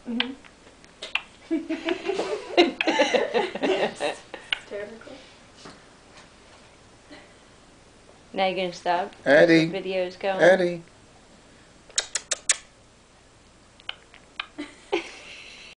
Mm-hmm. Hysterical. Now you're gonna stop? Addie. The video's going. Addie.